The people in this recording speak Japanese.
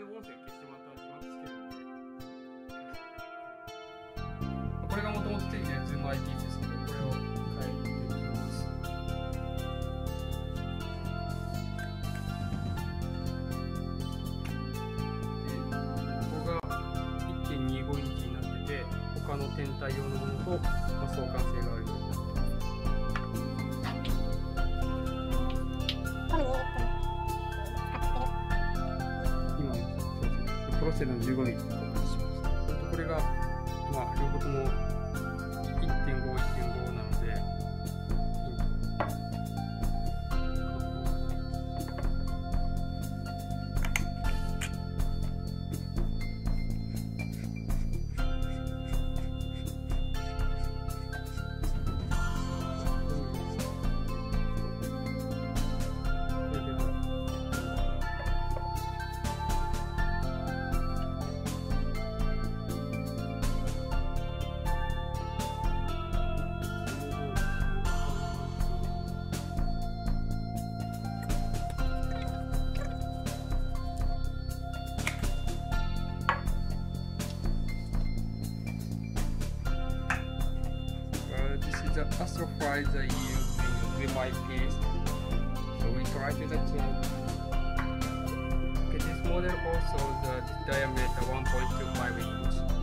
音声消してもらったら字幕つけるんで、これがもともとついてる Zoom IP ですけど、これを変えていきます。で、ここが 1.25 インチになってて、他の天体用のものと、相関性があるようになってます。プロセの15ミリと交換します。これが、両方とも 1.5、1.5 なので、the astrophiles are using Zoom IPs, so we try to the okay, this model also the diameter 1.25 inch.